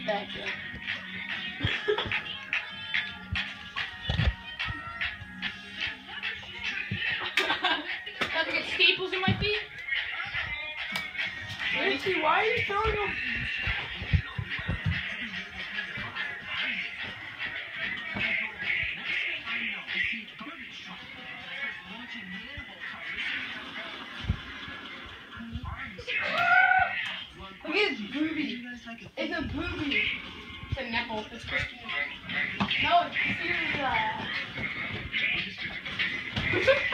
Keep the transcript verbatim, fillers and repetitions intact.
Back there. Have to get staples in my feet? Nancy, why are you throwing them? Look at his booby. It's a booby. It's a nipple. It's Christian. No, it's serious. Uh...